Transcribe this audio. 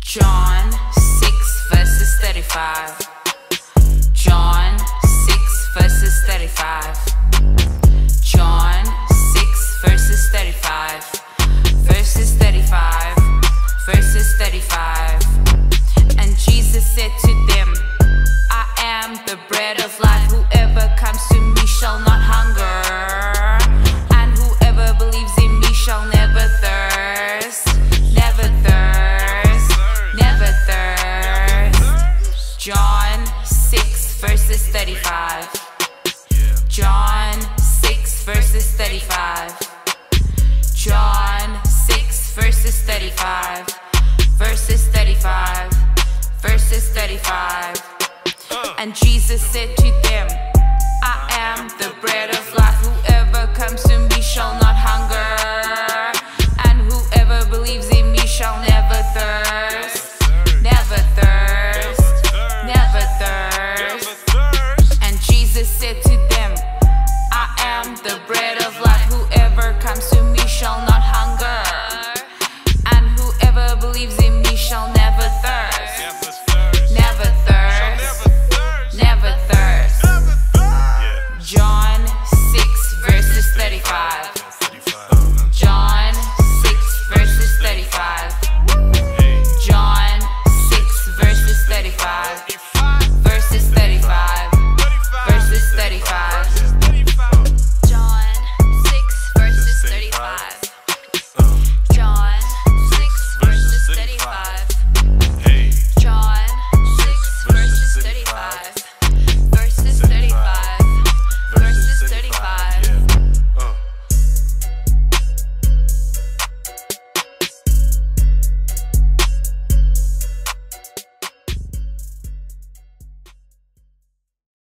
John 6 verses 35. John 6 verses 35. John 6 verses 35. Verses 35. Verses 35. And Jesus said to them, I am the bread of life. Whoever comes to me shall not hunger, and whoever believes in me shall never thirst. Never thirst. Never thirst. John 6 verses 35. John 6 verses 35. John 6 verses 35. Verses 35. Verses 35. And Jesus said to them, I am the bread of life.